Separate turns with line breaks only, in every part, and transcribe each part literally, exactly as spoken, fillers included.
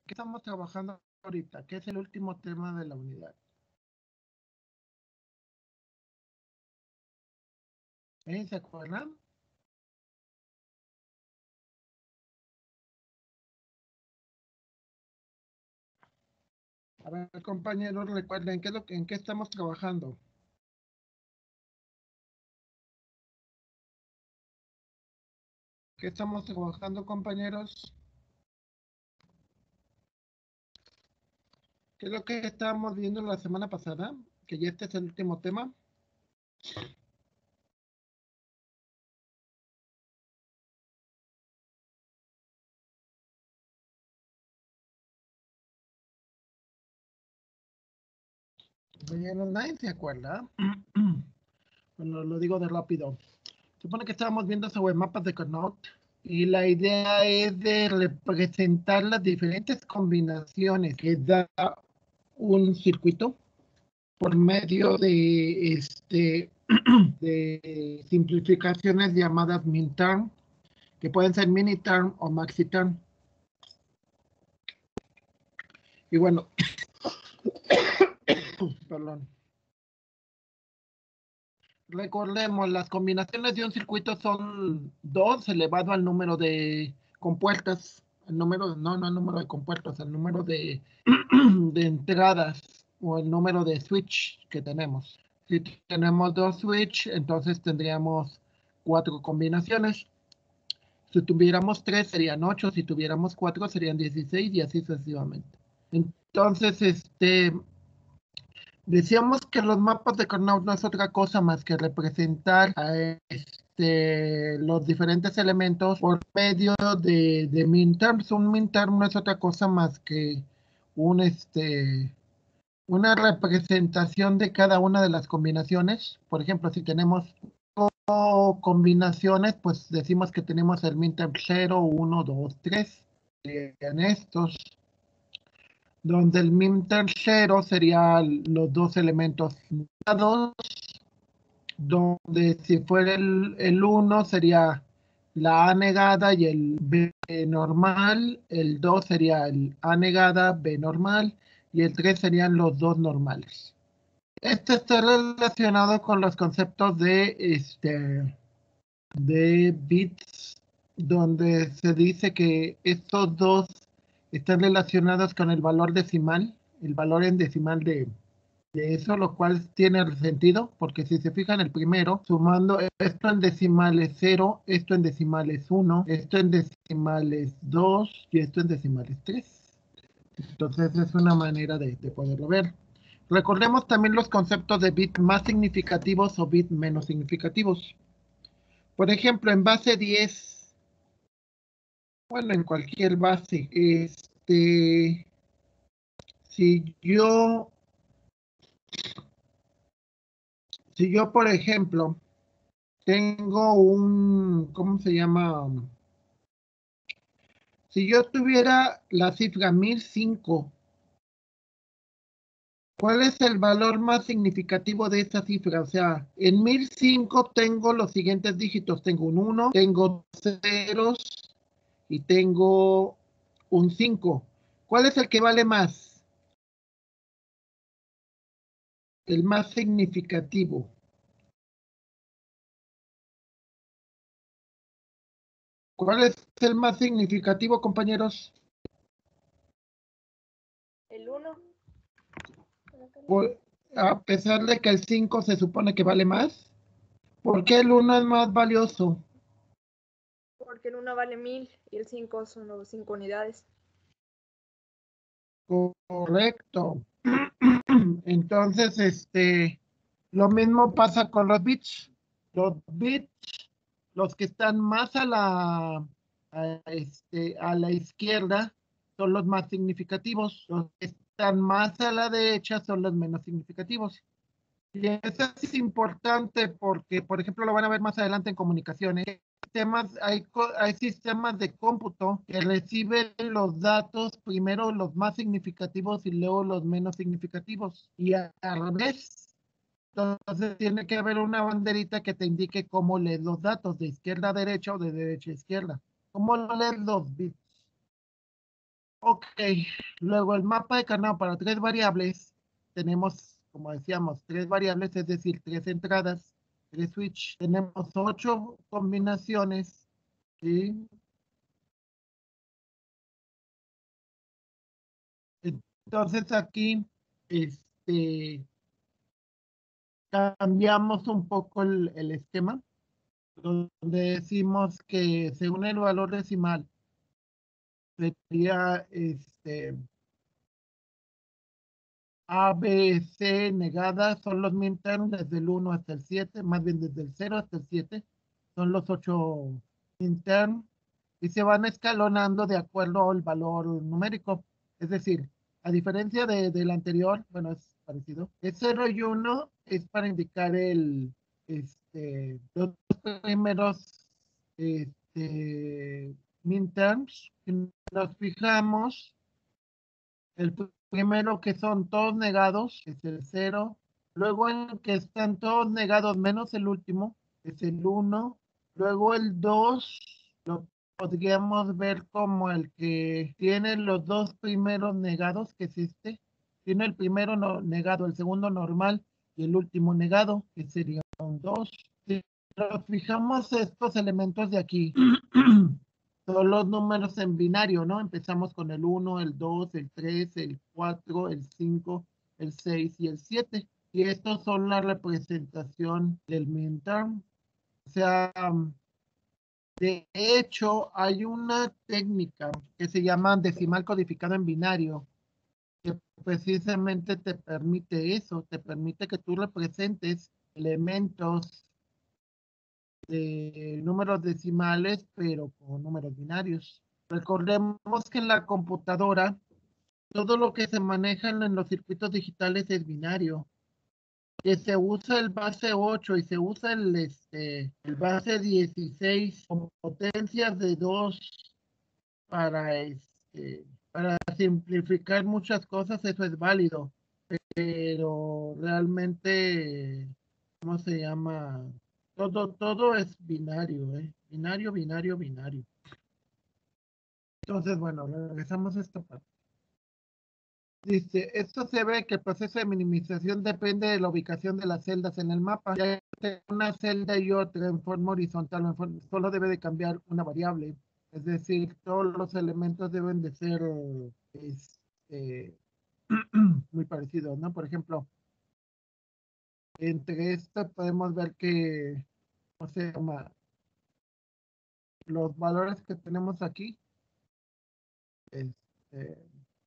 ¿Qué estamos trabajando ahorita? ¿Qué es el último tema de la unidad? ¿Eh? ¿Se acuerdan? A ver, compañeros, recuerden, ¿qué es lo que, ¿en qué estamos trabajando? ¿Qué estamos trabajando, compañeros? ¿Qué es lo que estábamos viendo la semana pasada? Que ya este es el último tema. Compañeros, nadie se acuerda. Bueno, lo digo de rápido. Supone que estábamos viendo sobre mapas de Carnot y la idea es de representar las diferentes combinaciones que da un circuito por medio de, este, de simplificaciones llamadas min-term, que pueden ser mini-term o maxi-term. Y bueno, perdón. Recordemos, las combinaciones de un circuito son dos elevado al número de compuertas, el número, no, no el número de compuertas, el número de, de entradas o el número de switch que tenemos. Si tenemos dos switch, entonces tendríamos cuatro combinaciones. Si tuviéramos tres serían ocho, si tuviéramos cuatro serían dieciséis y así sucesivamente. Entonces, este, decíamos que los mapas de Carnot no es otra cosa más que representar a este, los diferentes elementos por medio de, de min-terms. Un min-term no es otra cosa más que un, este, una representación de cada una de las combinaciones. Por ejemplo, si tenemos combinaciones, pues decimos que tenemos el min-term cero, uno, dos, tres. En estos, donde el min-term cero serían los dos elementos dados, donde si fuera el, el uno sería la A negada y el B normal, el dos sería el A negada, B normal, y el tres serían los dos normales. Esto está relacionado con los conceptos de, este, de bits, donde se dice que estos dos están relacionados con el valor decimal, el valor en decimal de, de eso, lo cual tiene sentido, porque si se fijan el primero, sumando esto en decimal es cero, esto en decimal es uno, esto en decimal es dos y esto en decimal es tres. Entonces es una manera de, de poderlo ver. Recordemos también los conceptos de bit más significativos o bit menos significativos. Por ejemplo, en base diez, bueno, en cualquier base, este, si yo, si yo, por ejemplo, tengo un, ¿cómo se llama? Si yo tuviera la cifra mil cinco, ¿cuál es el valor más significativo de esta cifra? O sea, en mil cinco tengo los siguientes dígitos. Tengo un uno, tengo ceros y tengo un cinco. ¿Cuál es el que vale más? El más significativo. ¿Cuál es el más significativo, compañeros?
El uno.
Por, a pesar de que el cinco se supone que vale más. ¿Por qué el uno es más valioso?
Porque el uno vale mil y el cinco son los cinco unidades.
Correcto. Entonces, este, lo mismo pasa con los bits. Los bits, los que están más a la, a, este, a la izquierda, son los más significativos. Los que están más a la derecha son los menos significativos. Y eso es importante porque, por ejemplo, lo van a ver más adelante en comunicaciones. Sistemas, hay, hay sistemas de cómputo que reciben los datos, primero los más significativos y luego los menos significativos. Y al revés. Entonces tiene que haber una banderita que te indique cómo lees los datos, de izquierda a derecha o de derecha a izquierda. ¿Cómo lees los bits? Ok, luego el mapa de Carnot para tres variables. Tenemos, como decíamos, tres variables, es decir, tres entradas, tres switch. Tenemos ocho combinaciones, ¿sí? Entonces aquí, este, cambiamos un poco el, el esquema, donde decimos que según el valor decimal, sería este A, B, C negadas son los midterms desde el uno hasta el siete, más bien desde el cero hasta el siete, son los ocho midterms y se van escalonando de acuerdo al valor numérico. Es decir, a diferencia de, del anterior, bueno, es parecido, el cero y uno es para indicar el, este, los primeros este, midterms. Si nos fijamos, el primero que son todos negados es el cero. Luego el que están todos negados menos el último es el uno. Luego el dos lo podríamos ver como el que tiene los dos primeros negados que existe. Tiene el primero no, negado, el segundo normal y el último negado, que sería un dos. Si nos fijamos estos elementos de aquí, todos los números en binario, ¿no? Empezamos con el uno, el dos, el tres, el cuatro, el cinco, el seis y el siete. Y estos son la representación del midterm. O sea, de hecho, hay una técnica que se llama decimal codificado en binario, que precisamente te permite eso, te permite que tú representes elementos de números decimales, pero con números binarios. Recordemos que en la computadora todo lo que se maneja en los circuitos digitales es binario. Que se usa el base ocho y se usa el, este, el base dieciséis con potencias de dos para, este, para simplificar muchas cosas, eso es válido. Pero realmente, ¿cómo se llama? Todo, todo es binario, ¿eh? Binario, binario, binario. Entonces, bueno, regresamos a esta parte. Dice, esto se ve que el proceso de minimización depende de la ubicación de las celdas en el mapa. Ya que una celda y otra en forma horizontal, en forma, solo debe de cambiar una variable. Es decir, todos los elementos deben de ser este, muy parecidos, ¿no? Por ejemplo, entre esto podemos ver que, ¿cómo se llama? Los valores que tenemos aquí, este,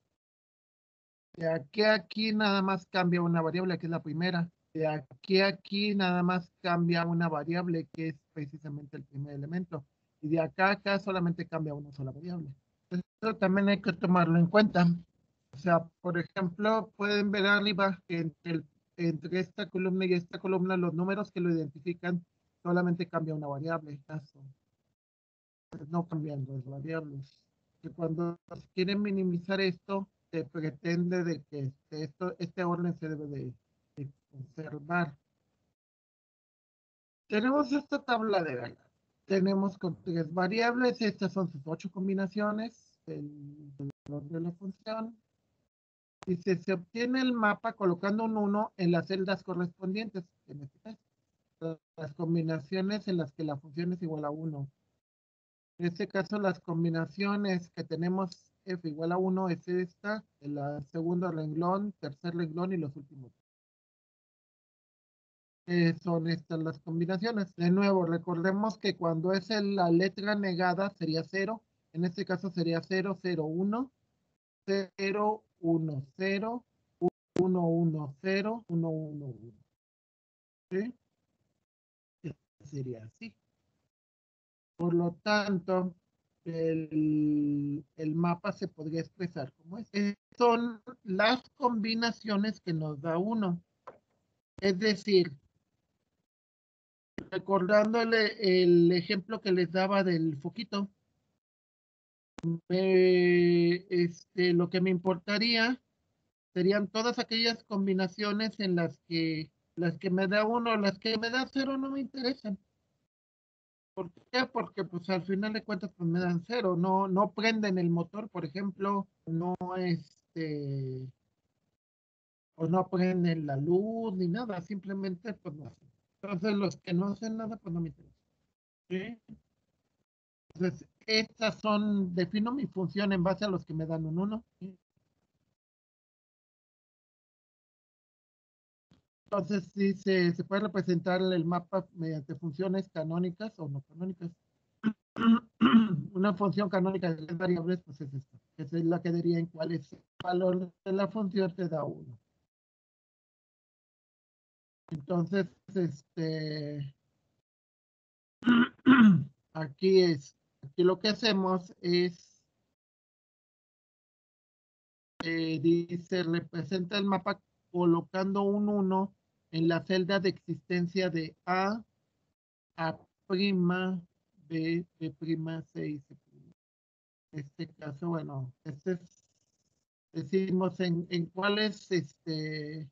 de aquí a aquí nada más cambia una variable, que es la primera. De aquí a aquí nada más cambia una variable, que es precisamente el primer elemento. Y de acá a acá solamente cambia una sola variable. Eso también hay que tomarlo en cuenta. O sea, por ejemplo, pueden ver arriba que entre, el- entre esta columna y esta columna los números que lo identifican solamente cambia una variable. Caso. Pues no cambian las variables. Que cuando se quieren minimizar esto, se pretende de que este, esto, este orden se debe de, de conservar. Tenemos esta tabla de Gala. Tenemos con tres variables, estas son sus ocho combinaciones, el valor de la función. Dice, se obtiene el mapa colocando un uno en las celdas correspondientes, en este caso, las combinaciones en las que la función es igual a uno. En este caso, las combinaciones que tenemos f igual a uno es esta, el segundo renglón, tercer renglón y los últimos. Eh, son estas las combinaciones. De nuevo, recordemos que cuando es el- la letra negada sería cero. En este caso sería cero, cero, uno, cero, uno, cero, uno, uno, cero, uno, uno, uno. ¿Sí? Sería así. Por lo tanto, el, el mapa se podría expresar como es. Eh, Son las combinaciones que nos da uno. Es decir, recordándole el ejemplo que les daba del foquito, eh, este, lo que me importaría serían todas aquellas combinaciones en las que las que me da uno, las que me da cero no me interesan. ¿Por qué? Porque pues al final de cuentas pues me dan cero, no, no prenden el motor, por ejemplo, no este, o no prenden la luz ni nada, simplemente pues no hacen. Entonces los que no hacen nada pues no me interesan. ¿Sí? Entonces estas son, defino mi función en base a los que me dan un uno. ¿Sí? Entonces sí se, se puede representar el mapa mediante funciones canónicas o no canónicas. Una función canónica de tres variables, pues es esta. Esa es la que diría en cuál es el valor de la función, te da uno. Entonces, este, aquí es, aquí lo que hacemos es, eh, dice, representa el mapa colocando un uno en la celda de existencia de A, A', B, B', C y C'. En este caso, bueno, este es, decimos en, en cuál es, este,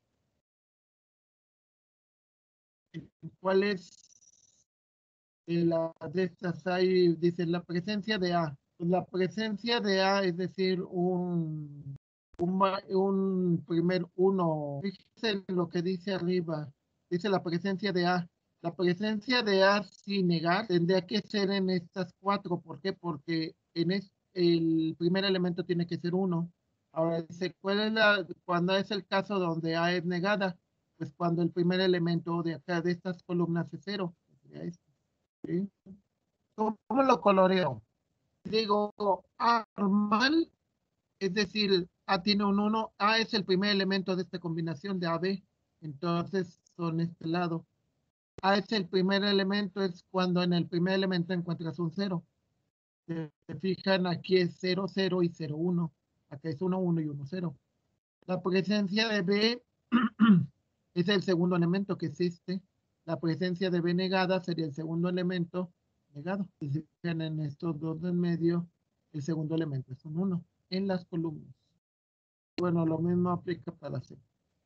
en cuál es de las de estas hay, dice la presencia de A. Pues la presencia de A es decir, un, un, un primer uno. Fíjense lo que dice arriba. Dice la presencia de A. La presencia de A sin negar tendría que ser en estas cuatro. ¿Por qué? Porque en es, el primer elemento tiene que ser uno. Ahora dice, ¿cuál es la, cuando es el caso donde A es negada? Pues cuando el primer elemento de acá, de estas columnas es cero. ¿Sí? ¿Cómo, cómo lo coloreo? Digo, A normal, es decir, A tiene un uno, A es el primer elemento de esta combinación de A, B, entonces son este lado. A es el primer elemento, es cuando en el primer elemento encuentras un cero. Se fijan, aquí es cero, cero y cero, uno. Acá es uno, uno y uno, cero. La presencia de B es el segundo elemento que existe. La presencia de B negada sería el segundo elemento negado. Si se fijan en estos dos en medio, el segundo elemento es un uno en las columnas. Bueno, lo mismo aplica para C.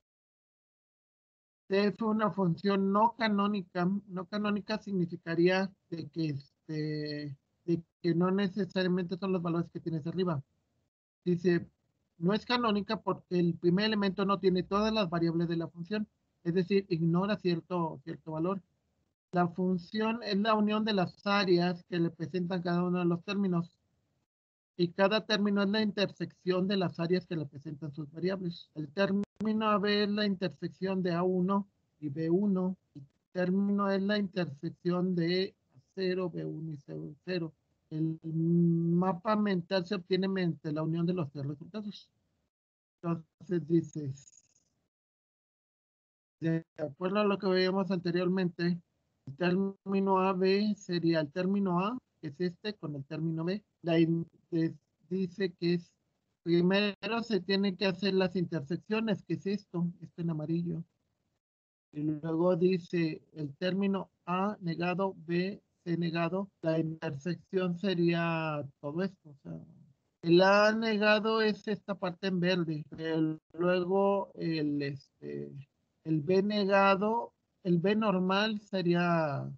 C es una función no canónica. No canónica significaría de que, este, de que no necesariamente son los valores que tienes arriba. Dice, no es canónica porque el primer elemento no tiene todas las variables de la función, es decir, ignora cierto, cierto valor. La función es la unión de las áreas que le presentan cada uno de los términos y cada término es la intersección de las áreas que le presentan sus variables. El término A B es la intersección de A uno y B uno. El término es la intersección de A cero, B uno y C cero. El mapa mental se obtiene mediante la unión de los tres resultados. Entonces dices, de acuerdo a lo que veíamos anteriormente, el término A B sería el término A, que es este, con el término B. La dice que es, primero se tienen que hacer las intersecciones, que es esto, esto en amarillo. Y luego dice el término A negado, B, C negado. La intersección sería todo esto, o sea, el A negado es esta parte en verde. El, luego el, este, el B negado, el B normal sería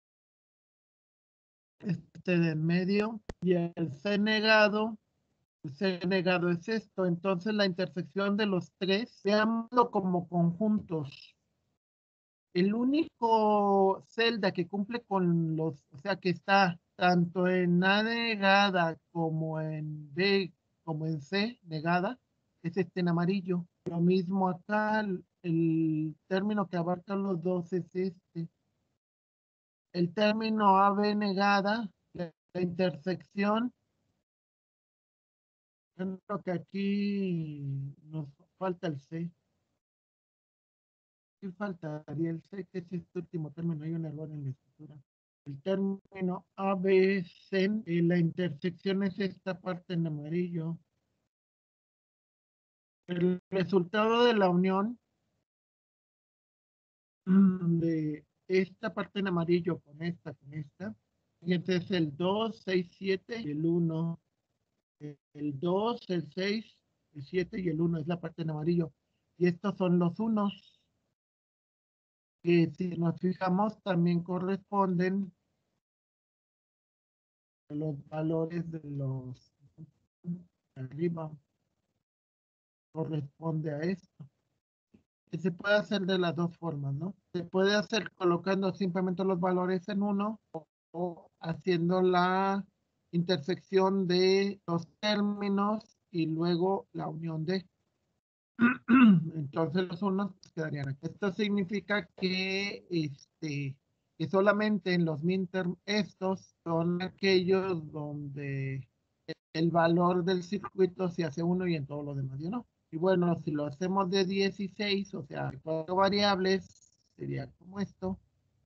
este de en medio. Y el C negado, el C negado es esto. Entonces la intersección de los tres, veámoslo como conjuntos. El único celda que cumple con los, o sea, que está tanto en A negada como en B, como en C negada, es este en amarillo. Lo mismo acá, el, el término que abarca los dos es este. El término A B negada, la, la intersección, yo creo que aquí nos falta el C. ¿Qué faltaría el C? Que es este último término, hay un error en la escritura. El término A B C, y la intersección es esta parte en amarillo. El resultado de la unión de esta parte en amarillo con esta, con esta, y entonces el dos, seis, siete y el uno. El dos, el seis, el siete y el uno es la parte en amarillo. Y estos son los unos, que si nos fijamos también corresponden los valores de los de arriba corresponde a esto. Que se puede hacer de las dos formas, ¿no? Se puede hacer colocando simplemente los valores en uno o, o haciendo la intersección de los términos y luego la unión de. Entonces los unos quedarían aquí. Esto significa que, este, que solamente en los midterm estos son aquellos donde el valor del circuito se hace uno y en todo lo demás ya no. Y bueno, si lo hacemos de dieciséis, o sea, cuatro variables, sería como esto.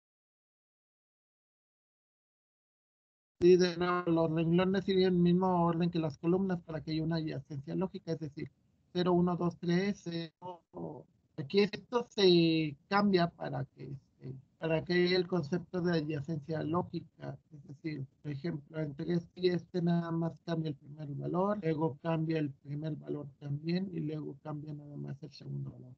Y de nuevo, los renglones serían el mismo orden que las columnas para que haya una adyacencia lógica, es decir, cero, uno, dos, tres, cero. Aquí esto se cambia para que, este, para que haya el concepto de adyacencia lógica, es decir, por ejemplo, entre este y este nada más cambia el primer valor, luego cambia el primer valor también y luego cambia nada más el segundo valor.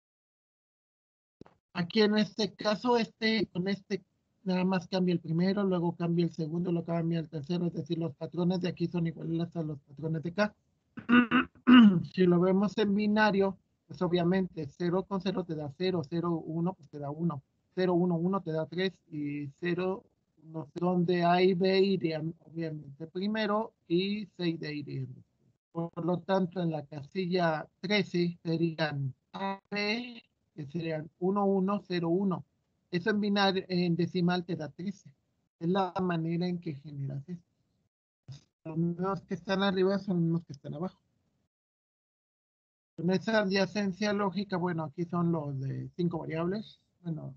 Aquí en este caso, este, con este nada más cambia el primero, luego cambia el segundo, luego cambia el tercero, es decir, los patrones de aquí son iguales a los patrones de acá. Si lo vemos en binario, pues obviamente cero con cero te da cero, cero, uno pues te da uno, cero, uno, uno te da tres y cero, no sé, donde A y B irían obviamente primero y C y D irían después. Por lo tanto, en la casilla trece serían A, B, que serían uno, uno, cero, uno. Eso en binario, en decimal te da trece. Es la manera en que generas esto. Los números que están arriba son los mismos que están abajo. Con esa adyacencia lógica, bueno, aquí son los de cinco variables. Bueno,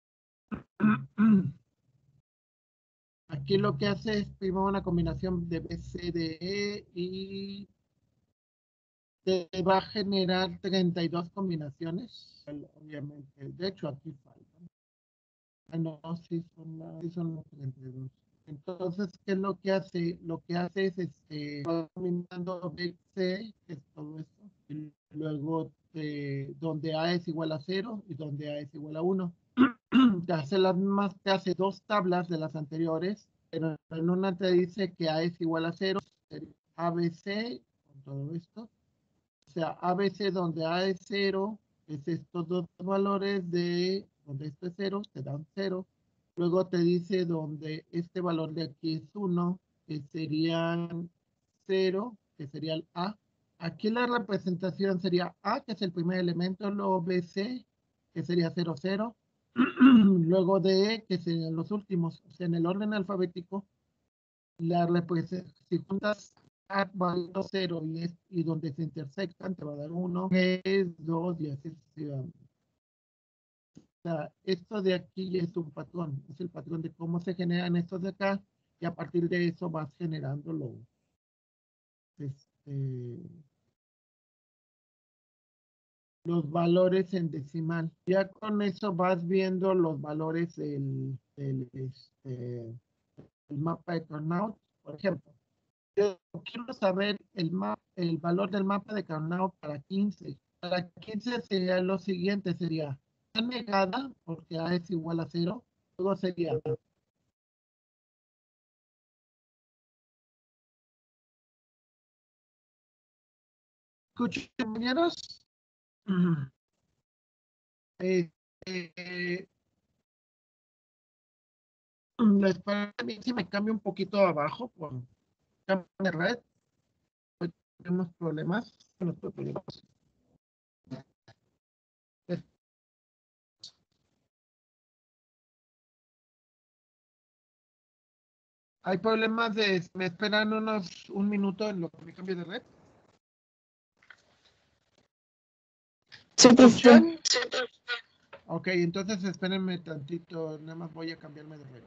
aquí lo que hace es primero una combinación de B, C, D, E y te va a generar treinta y dos combinaciones, obviamente. De hecho, aquí faltan. Ah, no, sí son, las- sí son los treinta y dos. Entonces, ¿qué es lo que hace? Lo que hace es, este, va combinando B, C, que es todo esto, y luego eh, donde A es igual a cero y donde A es igual a uno. Te hace las mismas, te hace dos tablas de las anteriores, pero en una te dice que A es igual a cero, sería A B C, con todo esto. O sea, A B C donde A es cero, es estos dos valores de donde esto es cero, te dan cero. Luego te dice donde este valor de aquí es uno, que serían cero, que sería el A. Aquí la representación sería A, que es el primer elemento, luego B C, que sería cero, cero. Luego D E, que serían los últimos. O sea, en el orden alfabético, la representación, si juntas A valor cero y, es, y donde se intersectan, te va a dar uno, tres, dos y así sucesivamente. O sea, esto de aquí ya es un patrón, es el patrón de cómo se generan estos de acá y a partir de eso vas generando lo, este, los valores en decimal. Ya con eso vas viendo los valores del, del este, el mapa de Carnot. Por ejemplo, yo quiero saber el, map, el valor del mapa de Carnot para quince. Para quince sería lo siguiente, sería A negada, porque A es igual a cero. Luego sería ¿escuchan, compañeros? Eh, eh, les parece bien si me cambio un poquito abajo por cambio de red. Hoy tenemos problemas con los problemas. Hay problemas de, me esperan unos un minuto en lo que me cambio de red.
Sí, profesor.
¿Escuchan? Ok, entonces espérenme tantito, nada más voy a cambiarme de red.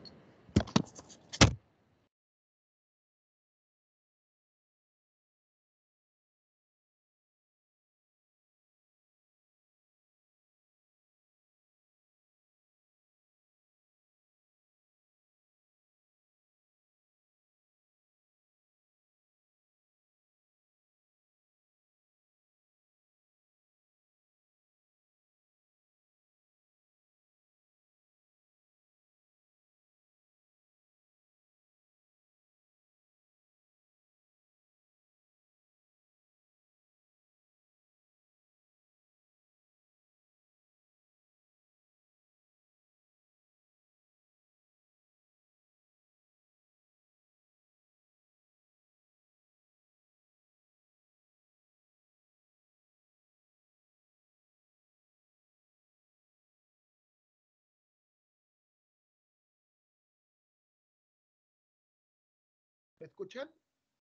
¿Me escuchan?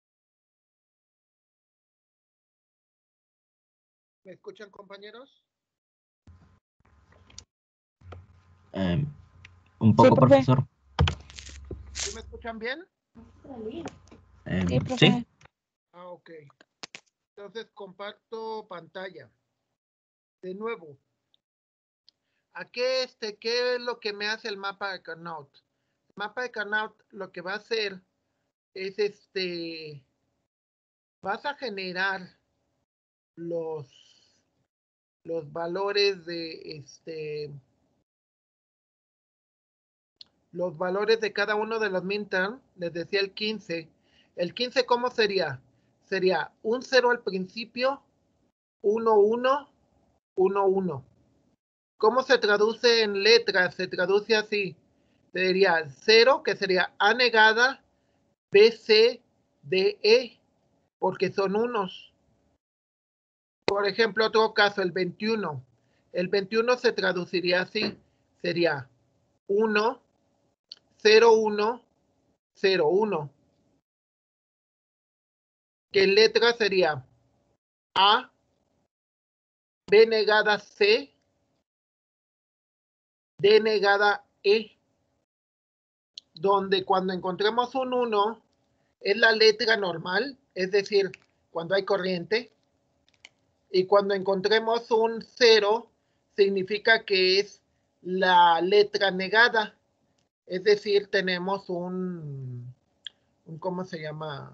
¿Me escuchan, compañeros?
Eh, un poco,
Sí, profe.
profesor.
¿Sí me escuchan bien?
Eh,
Sí, profe.
sí.
Ah, ok. Entonces comparto pantalla. De nuevo. ¿A qué, este, qué es lo que me hace el mapa de Carnot? El mapa de Carnot lo que va a hacer es este. Vas a generar los, los valores de este. Los valores de cada uno de los midterm. Les decía el quince. El quince, ¿cómo sería? Sería un cero al principio, uno, uno, uno, uno. ¿Cómo se traduce en letras? Se traduce así. Sería cero, que sería A negada, B, C, D, E, porque son unos. Por ejemplo, otro caso, el veintiuno. El veintiuno se traduciría así. Sería uno, cero, uno, cero, uno. Que en letras sería A, B negada C, D negada E. Donde cuando encontremos un uno es la letra normal, es decir, cuando hay corriente. Y cuando encontremos un cero, significa que es la letra negada. Es decir, tenemos un, un ¿cómo se llama?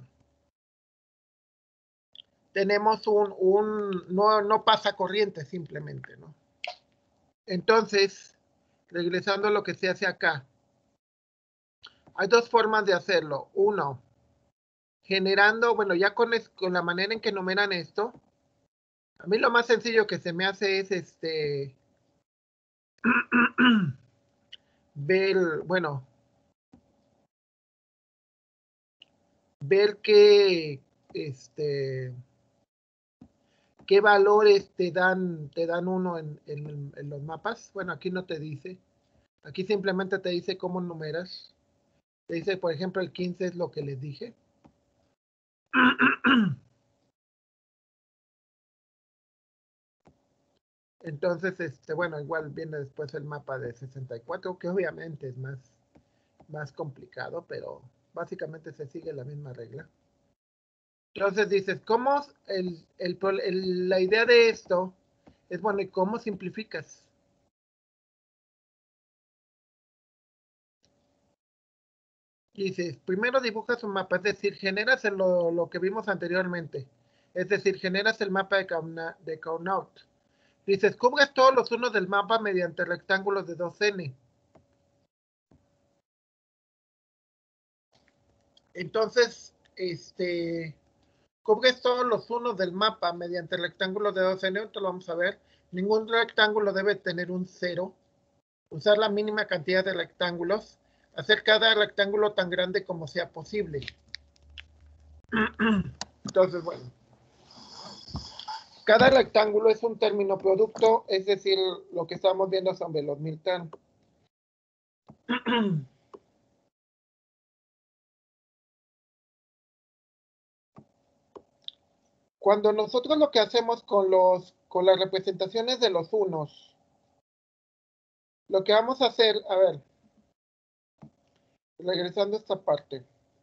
Tenemos un, un no, no pasa corriente simplemente, ¿no? Entonces, regresando a lo que se hace acá. Hay dos formas de hacerlo. Uno, generando, bueno, ya con, es, con la manera en que numeran esto, a mí lo más sencillo que se me hace es este ver, bueno, ver qué, este, qué valores te dan, te dan uno en, en, en los mapas. Bueno, aquí no te dice. Aquí simplemente te dice cómo numeras. Te dice, por ejemplo, el quince es lo que les dije. Entonces, este, bueno, igual viene después el mapa de sesenta y cuatro, que obviamente es más, más complicado, pero básicamente se sigue la misma regla. Entonces dices, ¿cómo el, el, el, la idea de esto es, bueno, ¿y cómo simplificas? Dices, primero dibujas un mapa, es decir, generas lo, lo que vimos anteriormente. Es decir, generas el mapa de, Carnot, de Carnot. Dices, cubres todos los unos del mapa mediante rectángulos de dos ene. Entonces, este, cubres todos los unos del mapa mediante rectángulos de dos ene. Esto lo vamos a ver. Ningún rectángulo debe tener un cero. Usar la mínima cantidad de rectángulos. Hacer cada rectángulo tan grande como sea posible. Entonces, bueno. Cada rectángulo es un término producto, es decir, lo que estamos viendo sobre los midterm. Cuando nosotros lo que hacemos con, los, con las representaciones de los unos, lo que vamos a hacer, a ver, regresando a esta parte.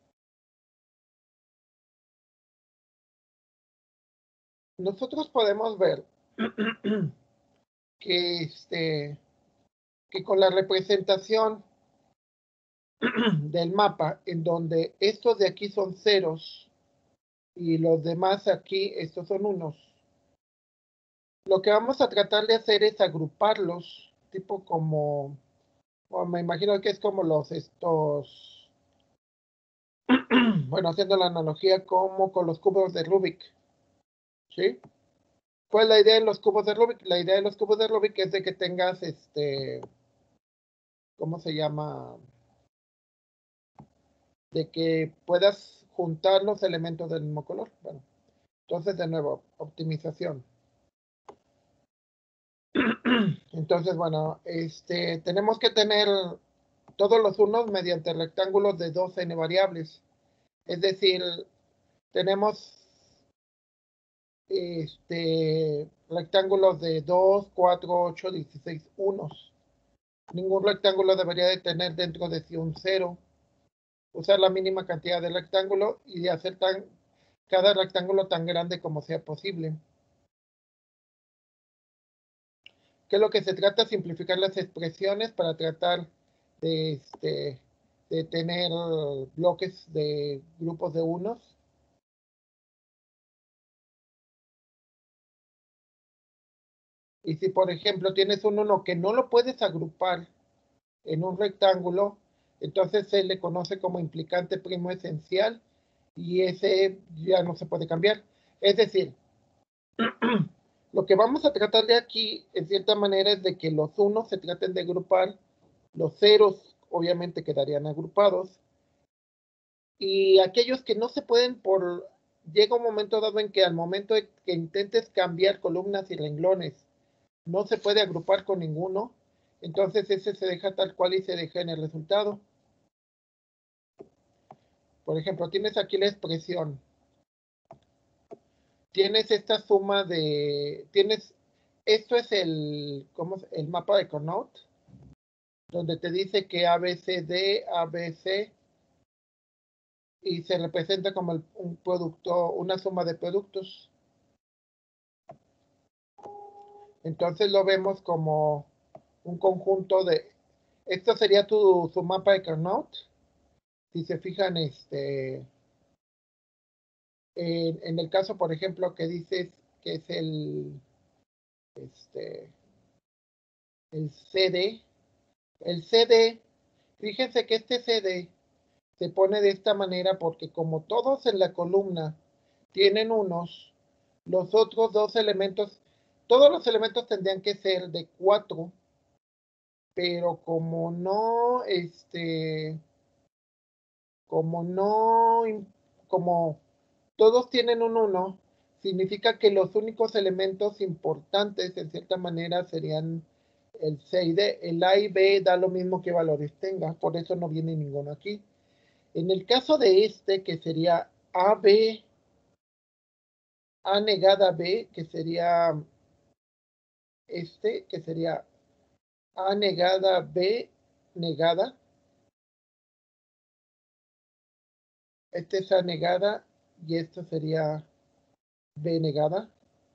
Nosotros podemos ver que, este, que con la representación del mapa, en donde estos de aquí son ceros y los demás aquí, estos son unos, lo que vamos a tratar de hacer es agruparlos, tipo como, bueno, me imagino que es como los estos, bueno, haciendo la analogía como con los cubos de Rubik, ¿sí? ¿Cuál es la idea de los cubos de Rubik? La idea de los cubos de Rubik es de que tengas, este, ¿cómo se llama? De que puedas juntar los elementos del mismo color. Bueno, entonces de nuevo, optimización. Entonces, bueno, este, tenemos que tener todos los unos mediante rectángulos de dos ene variables. Es decir, tenemos este, rectángulos de dos, cuatro, ocho, dieciséis unos. Ningún rectángulo debería de tener dentro de sí un cero. Usar la mínima cantidad de rectángulo y de hacer tan, cada rectángulo tan grande como sea posible. ¿Qué es lo que se trata? Simplificar las expresiones para tratar de, este, de tener bloques de grupos de unos. Y si, por ejemplo, tienes un uno que no lo puedes agrupar en un rectángulo, entonces se le conoce como implicante primo esencial y ese ya no se puede cambiar. Es decir, lo que vamos a tratar de aquí, en cierta manera, es de que los unos se traten de agrupar, los ceros obviamente quedarían agrupados, y aquellos que no se pueden por... Llega un momento dado en que al momento de que intentes cambiar columnas y renglones, no se puede agrupar con ninguno, entonces ese se deja tal cual y se deja en el resultado. Por ejemplo, tienes aquí la expresión. Tienes esta suma de... Tienes... Esto es el, ¿cómo es? El mapa de Carnot, donde te dice que A, B, C, D, A, B, C, y se representa como el, un producto, una suma de productos. Entonces lo vemos como un conjunto de... Esto sería tu, su mapa de Carnot. Si se fijan, este, en, en el caso, por ejemplo, que dices que es el, este, el C D, el C D, fíjense que este C D se pone de esta manera porque como todos en la columna tienen unos, los otros dos elementos, todos los elementos tendrían que ser de cuatro, pero como no, este, como no, como todos tienen un uno, significa que los únicos elementos importantes, en cierta manera, serían el C y D. El A y B da lo mismo que valores tenga, por eso no viene ninguno aquí. En el caso de este, que sería A B, A negada B, que sería este, que sería A negada B negada. Este es A negada y esto sería B negada.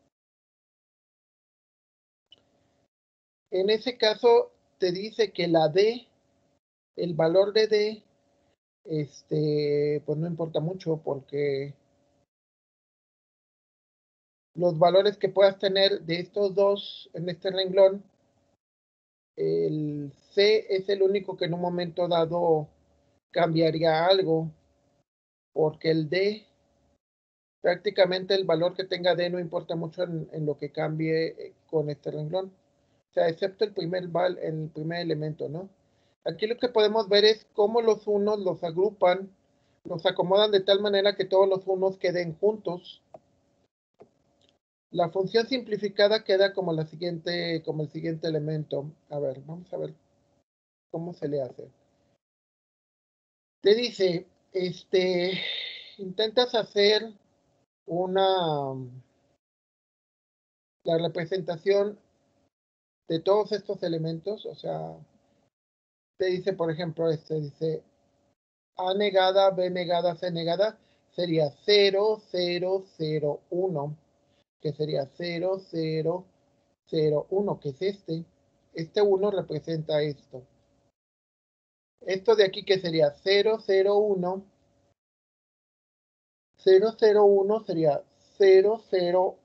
En ese caso te dice que la D, el valor de D, este, pues no importa mucho porque los valores que puedas tener de estos dos en este renglón, el C es el único que en un momento dado cambiaría algo, porque el D, prácticamente el valor que tenga D no importa mucho en, en lo que cambie con este renglón. O sea, excepto el primer, val, el primer elemento, ¿no? Aquí lo que podemos ver es cómo los unos los agrupan, los acomodan de tal manera que todos los unos queden juntos. La función simplificada queda como la siguiente, como el siguiente elemento. A ver, vamos a ver cómo se le hace. Te dice, este, intentas hacer una, la representación de todos estos elementos, o sea, te dice, por ejemplo, este, dice A negada, B negada, C negada, sería cero, cero, cero, uno, que sería cero, cero, cero, uno, que es este. Este uno representa esto. Esto de aquí que sería cero, cero, uno. cero, cero, uno sería cero, cero,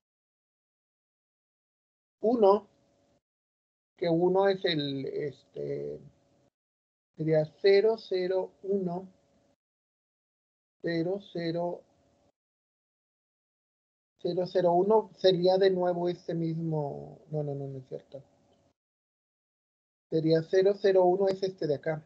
uno. Que uno es el, este, sería cero, cero, uno. cero, cero, cero, cero, uno sería de nuevo este mismo. No, no, no, no es cierto. Sería cero, cero, uno es este de acá.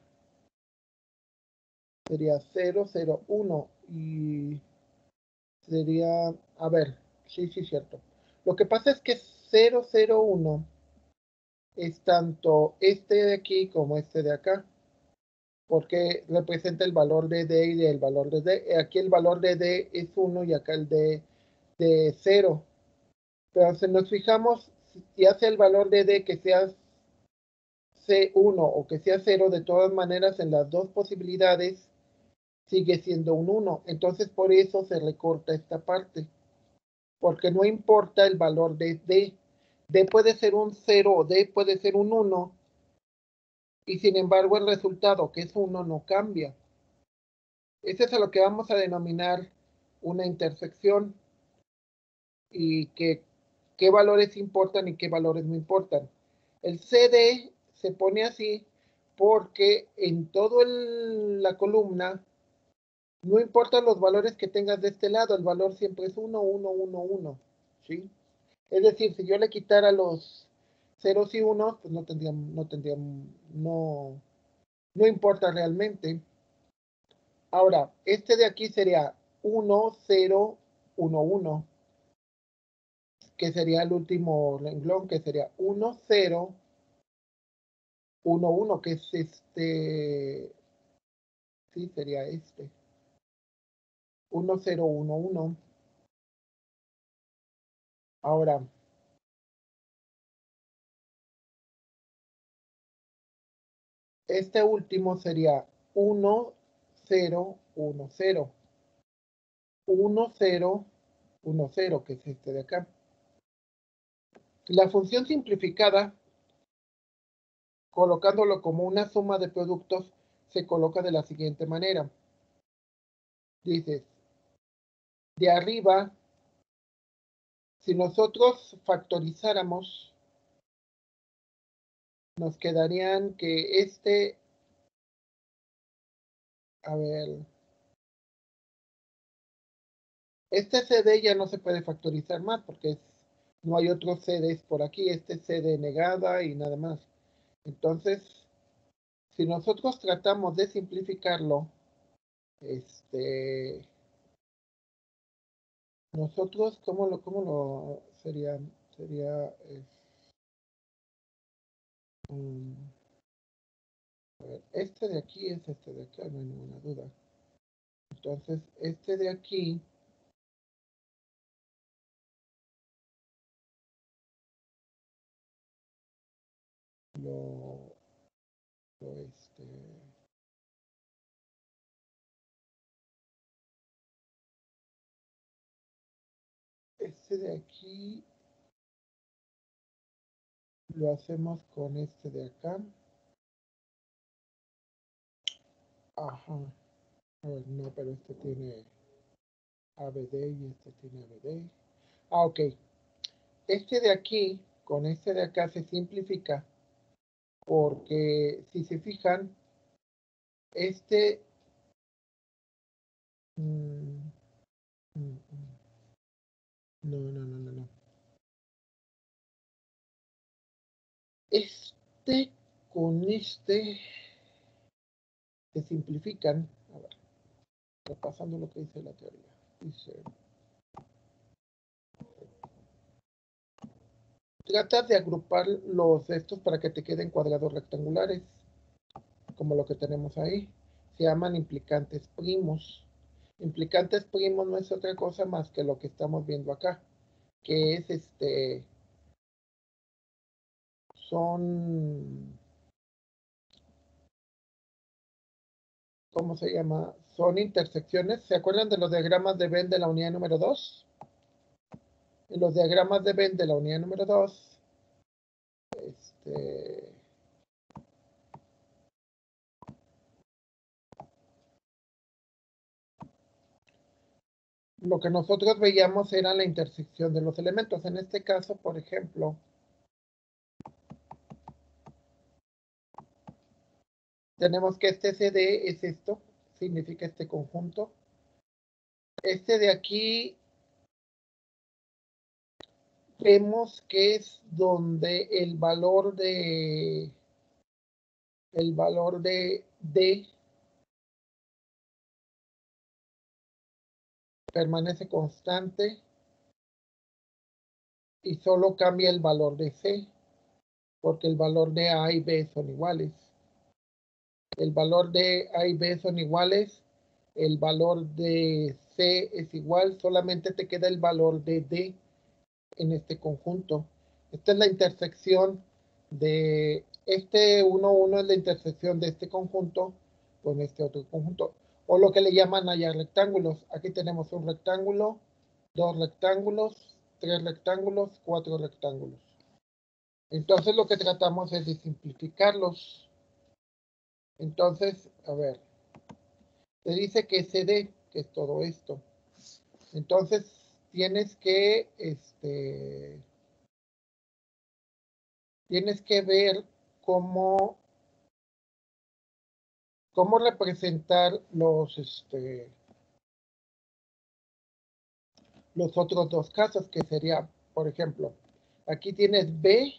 Sería cero, cero, uno y sería, a ver, sí, sí, cierto. Lo que pasa es que cero, cero, uno es tanto este de aquí como este de acá. porque representa el valor de D y el valor de D. Aquí el valor de D es uno y acá el D de cero. Pero si nos fijamos, si hace el valor de D que sea C uno o que sea cero, de todas maneras en las dos posibilidades sigue siendo un uno. Entonces por eso se recorta esta parte. Porque no importa el valor de D. D puede ser un cero o D puede ser un uno. Y sin embargo el resultado, que es uno, no cambia. Eso es a lo que vamos a denominar una intersección. Y que, qué valores importan y qué valores no importan. El C D se pone así porque en toda la columna no importan los valores que tengas de este lado, el valor siempre es uno, uno, uno, uno. ¿Sí? Es decir, si yo le quitara los ceros y unos, pues no tendría, no tendría, no, no importa realmente. Ahora, este de aquí sería uno, cero, uno, uno. Que sería el último renglón, que sería uno, cero, uno, uno, que es este, sí, sería este. uno, cero, uno, uno. Ahora, este último sería uno, cero, uno, cero. uno, cero, uno, cero, que es este de acá. La función simplificada, colocándolo como una suma de productos, se coloca de la siguiente manera. Dices, de arriba, si nosotros factorizáramos, nos quedarían que este, a ver, este C D ya no se puede factorizar más porque es, no hay otros C Ds por aquí, este es C D negada y nada más. Entonces, si nosotros tratamos de simplificarlo, este, nosotros, ¿cómo lo, cómo lo sería? Sería, es, um, a ver, este de aquí es este de acá, no hay ninguna duda. Entonces, este de aquí, lo, lo este, este de aquí, lo hacemos con este de acá. Ajá. A ver, no, pero este tiene A B D y este tiene A B D. Ah, ok. Este de aquí con este de acá se simplifica porque si se fijan, este... Mmm, mm, no, no, no, no, no. Este con este se simplifican. A ver, repasando lo que dice la teoría. Dice... Trata de agrupar los estos para que te queden cuadrados rectangulares, como lo que tenemos ahí. Se llaman implicantes primos. Implicantes primos no es otra cosa más que lo que estamos viendo acá, que es este, son, ¿cómo se llama? Son intersecciones. ¿Se acuerdan de los diagramas de Venn de la unidad número dos? En los diagramas de Venn de la unidad número dos, este, lo que nosotros veíamos era la intersección de los elementos. En este caso, por ejemplo, tenemos que este C D es esto, significa este conjunto. Este de aquí vemos que es donde el valor de el valor de D permanece constante y solo cambia el valor de C, porque el valor de A y B son iguales. el valor de A y B son iguales, el valor de C es igual, solamente te queda el valor de D en este conjunto. Esta es la intersección de este uno, uno es la intersección de este conjunto con este otro conjunto, o lo que le llaman allá rectángulos. Aquí tenemos un rectángulo, dos rectángulos, tres rectángulos, cuatro rectángulos. Entonces lo que tratamos es de simplificarlos. Entonces, a ver, te dice que C D, que es todo esto. Entonces tienes que, este, tienes que ver cómo, cómo representar los, este, los otros dos casos, que sería, por ejemplo, aquí tienes B,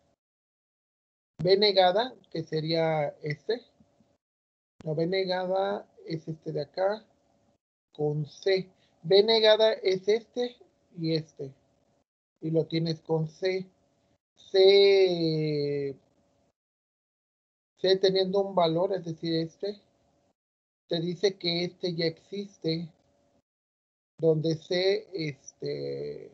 B negada, que sería este. La B negada es este de acá, con C. B negada es este y este. Y lo tienes con C. C, C teniendo un valor, es decir, este, te dice que este ya existe, donde C, este,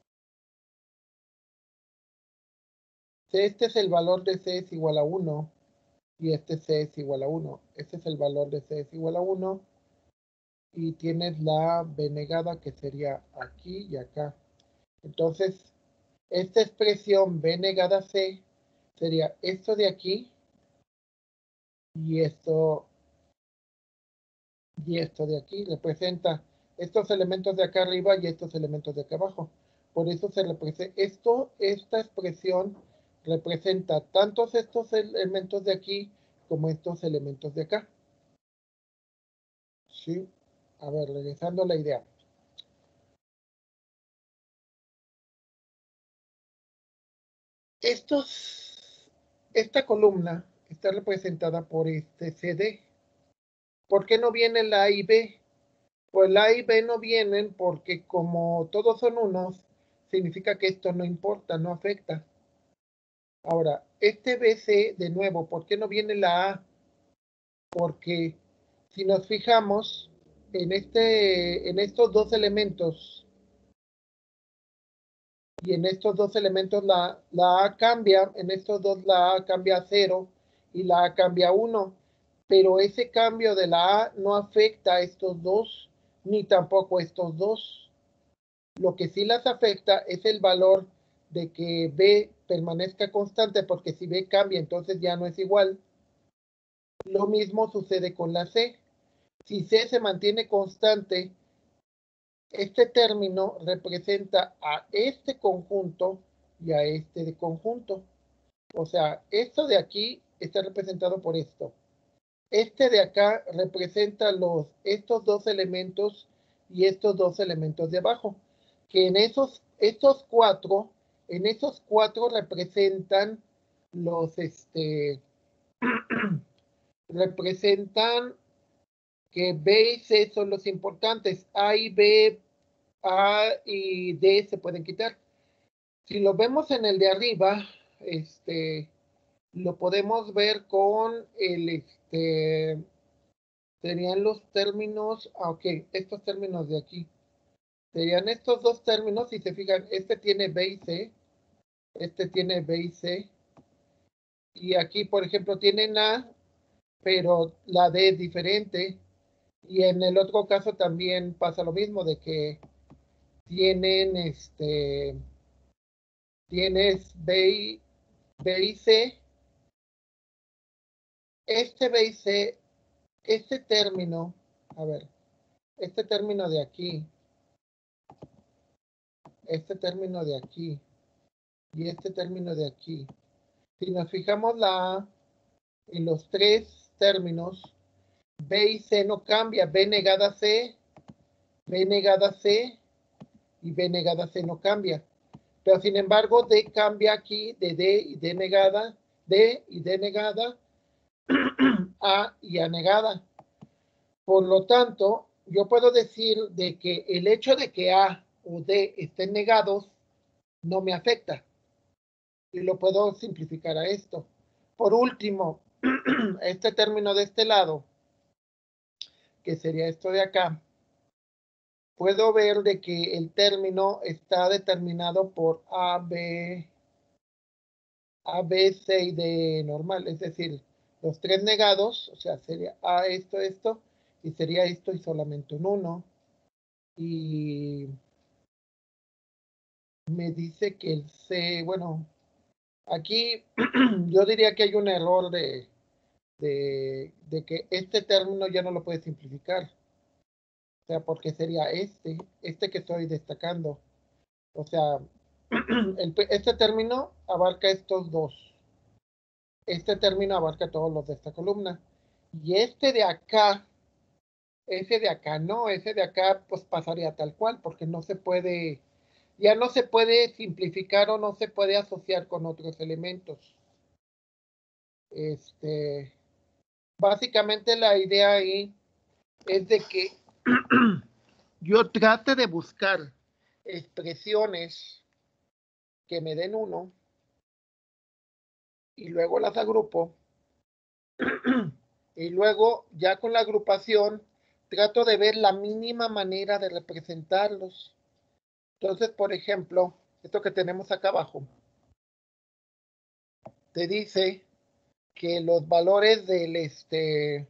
C, este es el valor de C es igual a uno, y este C es igual a uno. Este es el valor de C es igual a uno, y tienes la B negada, que sería aquí y acá. Entonces, esta expresión B negada C sería esto de aquí, y esto, y esto de aquí. Representa estos elementos de acá arriba y estos elementos de acá abajo. Por eso se representa esto, esta expresión representa tantos estos elementos de aquí como estos elementos de acá. ¿Sí? A ver, regresando a la idea. Estos, esta columna está representada por este C D. ¿Por qué no viene la A y B? Pues la A y B no vienen porque como todos son unos, significa que esto no importa, no afecta. Ahora, este B C, de nuevo, ¿por qué no viene la A? Porque si nos fijamos en, este, en estos dos elementos y en estos dos elementos la, la A cambia, en estos dos la A cambia a cero y la A cambia a uno, pero ese cambio de la A no afecta a estos dos ni tampoco a estos dos. Lo que sí las afecta es el valor de que B permanezca constante, porque si B cambia, entonces ya no es igual. Lo mismo sucede con la C. Si C se mantiene constante, este término representa a este conjunto y a este de conjunto. O sea, esto de aquí está representado por esto. Este de acá representa los, estos dos elementos y estos dos elementos de abajo. Que en esos, estos cuatro, en esos cuatro representan los, este, representan que B y C son los importantes. A y B, A y D se pueden quitar. Si lo vemos en el de arriba, este, lo podemos ver con el, este, serían los términos, ah, ok, estos términos de aquí. Serían estos dos términos, si se fijan, este tiene B y C, este tiene B y C, y aquí, por ejemplo, tienen A, pero la D es diferente, y en el otro caso también pasa lo mismo, de que tienen, este, tienes B y, B y C, este B y C, este término, a ver, este término de aquí, este término de aquí, y este término de aquí. Si nos fijamos la A en los tres términos, B y C no cambia, B negada C, B negada C y B negada C no cambia. Pero sin embargo, D cambia aquí de D y D negada, D y D negada, A y A negada. Por lo tanto, yo puedo decir de que el hecho de que A o D estén negados no me afecta. Y lo puedo simplificar a esto. Por último, este término de este lado, que sería esto de acá, puedo ver de que el término está determinado por A, B, A, B, C y D normal, es decir, los tres negados, o sea, sería A, esto, esto, y sería esto y solamente un uno. Y me dice que el C, bueno, aquí yo diría que hay un error de, de, de que este término ya no lo puede simplificar. O sea, porque sería este, este que estoy destacando. O sea, el, este término abarca estos dos. Este término abarca todos los de esta columna. Y este de acá, ese de acá no, ese de acá pues pasaría tal cual, porque no se puede, ya no se puede simplificar o no se puede asociar con otros elementos. Este, básicamente la idea ahí es de que yo trate de buscar expresiones que me den uno y luego las agrupo y luego ya con la agrupación trato de ver la mínima manera de representarlos. Entonces, por ejemplo, esto que tenemos acá abajo te dice que los valores del este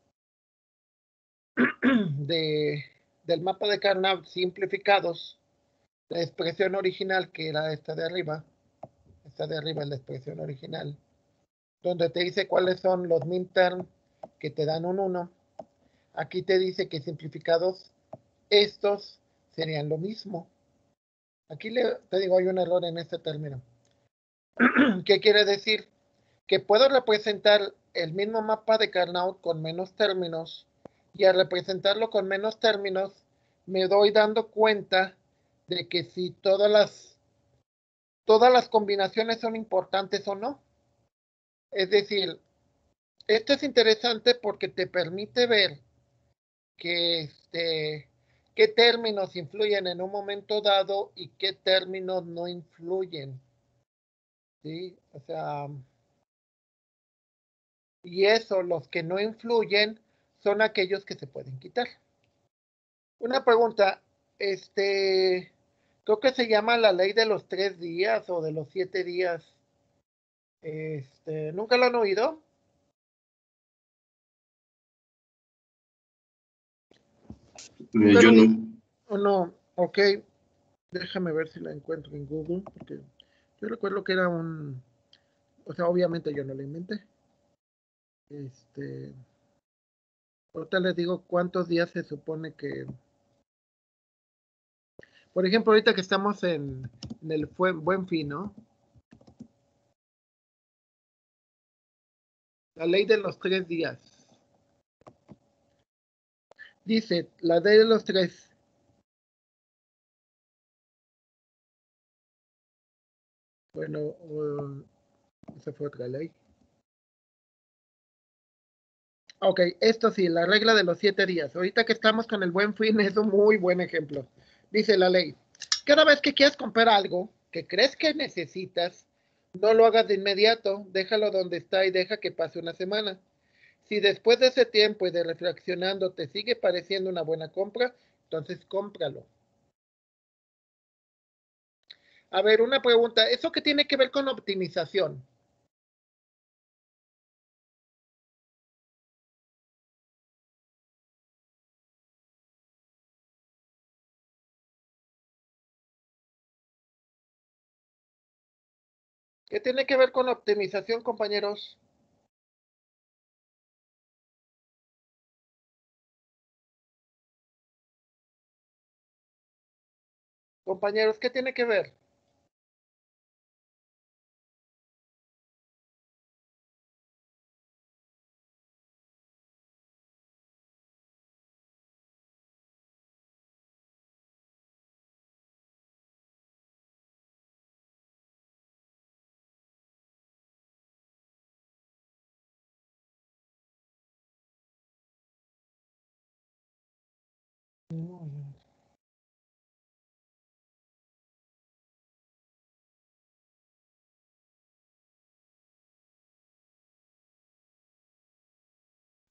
de, del mapa de Carnot simplificados, la expresión original que era esta de arriba, esta de arriba es la expresión original, donde te dice cuáles son los min-term que te dan un uno. Aquí te dice que simplificados estos serían lo mismo. Aquí le, te digo, hay un error en este término. ¿Qué quiere decir? Que puedo representar el mismo mapa de Carnot con menos términos y al representarlo con menos términos me doy dando cuenta de que si todas las todas las combinaciones son importantes o no. Es decir, esto es interesante porque te permite ver que este, qué términos influyen en un momento dado y qué términos no influyen. ¿Sí? O sea, y eso, los que no influyen son aquellos que se pueden quitar. Una pregunta, este, creo que se llama la ley de los tres días o de los siete días. Este, ¿nunca lo han oído?
Eh, yo no.
¿O no? Ok, déjame ver si la encuentro en Google, porque yo recuerdo que era un, o sea, obviamente yo no la inventé. Este, ahorita les digo cuántos días se supone que, por ejemplo, ahorita que estamos en, en el fue, Buen Fin, ¿no? La ley de los tres días. Dice, la ley de los tres. Bueno, uh, esa fue otra ley. Ok, esto sí, la regla de los siete días. Ahorita que estamos con el Buen Fin es un muy buen ejemplo. Dice la ley, cada vez que quieras comprar algo que crees que necesitas, no lo hagas de inmediato, déjalo donde está y deja que pase una semana. Si después de ese tiempo y de reflexionando te sigue pareciendo una buena compra, entonces cómpralo. A ver, una pregunta, ¿eso qué tiene que ver con optimización? ¿Qué tiene que ver con optimización, compañeros? Compañeros, ¿qué tiene que ver?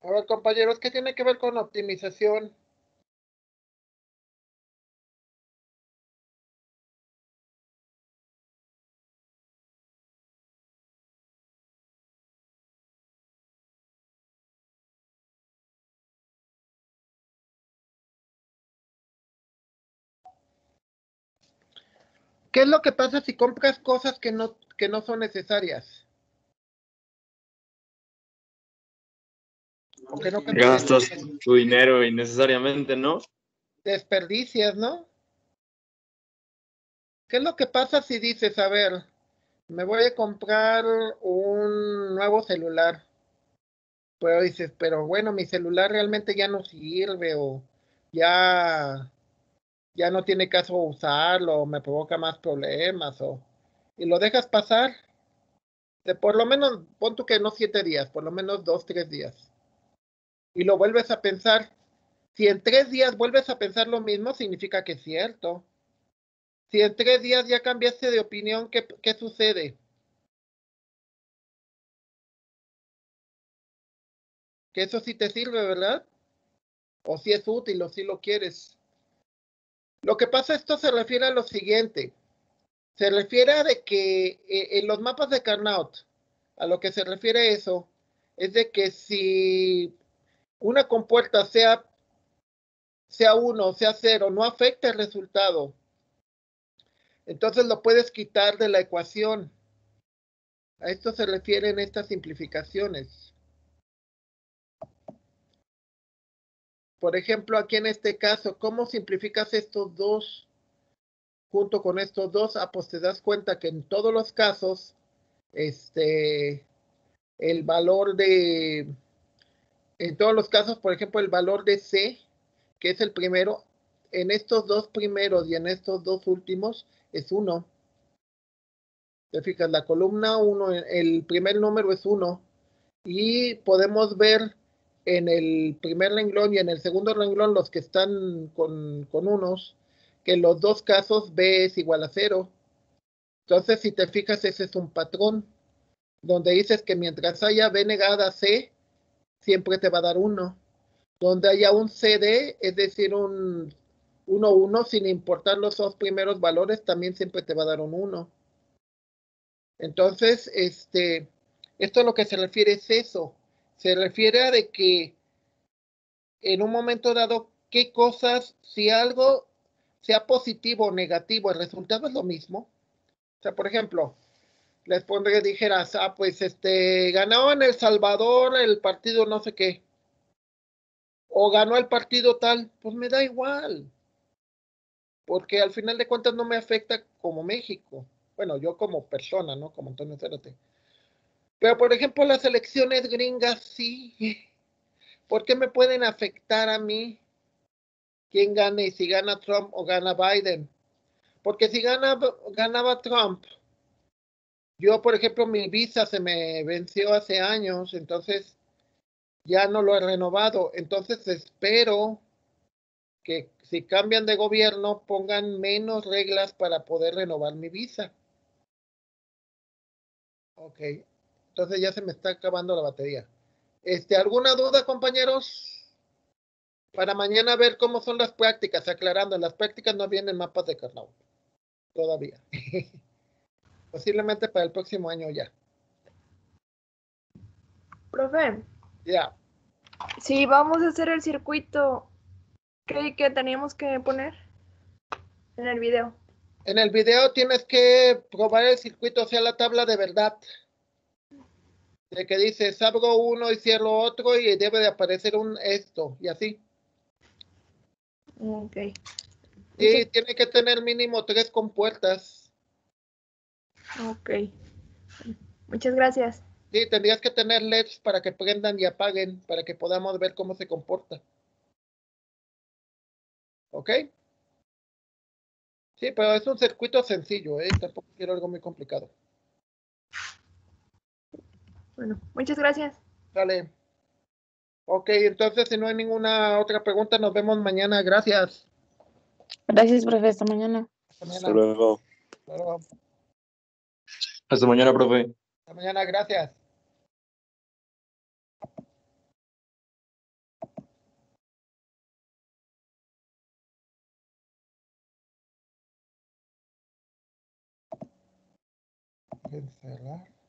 A ver, compañeros, ¿qué tiene que ver con optimización? ¿Qué es lo que pasa si compras cosas que no, que no son necesarias? O que no
Gastas tu dinero innecesariamente, ¿no?
desperdicias, ¿no? ¿Qué es lo que pasa si dices, a ver, me voy a comprar un nuevo celular? Pero dices, pero bueno, mi celular realmente ya no sirve o ya, ya no tiene caso usarlo, o me provoca más problemas o y lo dejas pasar de por lo menos, pon tú que no siete días, por lo menos dos, tres días. Y lo vuelves a pensar. Si en tres días vuelves a pensar lo mismo, significa que es cierto. Si en tres días ya cambiaste de opinión, ¿qué, qué sucede? Que eso sí te sirve, ¿verdad? O si es útil o si lo quieres. Lo que pasa, esto se refiere a lo siguiente. Se refiere a de que eh, en los mapas de Carnot, a lo que se refiere eso, es de que si una compuerta sea, sea uno o sea cero, no afecta el resultado, entonces lo puedes quitar de la ecuación. A esto se refieren estas simplificaciones. Por ejemplo, aquí en este caso, ¿cómo simplificas estos dos junto con estos dos? Ah, pues te das cuenta que en todos los casos, este, el valor de, en todos los casos, por ejemplo, el valor de C, que es el primero, en estos dos primeros y en estos dos últimos es uno. Te fijas, la columna uno, el primer número es uno. Y podemos ver en el primer renglón y en el segundo renglón, los que están con, con unos, que en los dos casos B es igual a cero. Entonces, si te fijas, ese es un patrón, donde dices que mientras haya B negada C, siempre te va a dar uno. Donde haya un C D, es decir, un uno, uno, sin importar los dos primeros valores, también siempre te va a dar un uno. Entonces, este, esto a lo que se refiere es eso. Se refiere a de que en un momento dado, qué cosas, si algo sea positivo o negativo, el resultado es lo mismo. O sea, por ejemplo, les pondré, dijeras, ah, pues este, ganó en El Salvador el partido no sé qué, o ganó el partido tal, pues me da igual, porque al final de cuentas no me afecta como México. Bueno, yo como persona, ¿no? Como Antonio Zárate. Pero, por ejemplo, las elecciones gringas sí. ¿Por qué me pueden afectar a mí? ¿Quién gane? Si gana Trump o gana Biden. Porque si gana, ganaba Trump, yo, por ejemplo, mi visa se me venció hace años, entonces ya no lo he renovado. Entonces espero que si cambian de gobierno pongan menos reglas para poder renovar mi visa. Ok, entonces ya se me está acabando la batería. Este, ¿alguna duda, compañeros? Para mañana ver cómo son las prácticas, aclarando, en las prácticas no vienen mapas de Carnot todavía. Posiblemente para el próximo año ya.
Profe,
Ya.
si vamos a hacer el circuito, ¿qué, qué teníamos que poner en el video?
En el video tienes que probar el circuito hacia la tabla de verdad. De que dices, abro uno y cierro otro y debe de aparecer un esto y así.
Ok.
Sí, tiene que tener mínimo tres compuertas.
Ok. Muchas gracias.
Sí, tendrías que tener L E Ds para que prendan y apaguen, para que podamos ver cómo se comporta. ¿Ok? Sí, pero es un circuito sencillo, ¿eh? Tampoco quiero algo muy complicado.
Bueno, muchas gracias.
Dale. Ok, entonces si no hay ninguna otra pregunta, nos vemos mañana. Gracias.
Gracias, profe. Hasta mañana.
Hasta
Hasta
mañana.
luego.
Hasta luego.
Hasta mañana, profe.
Hasta mañana, gracias. Cancelar.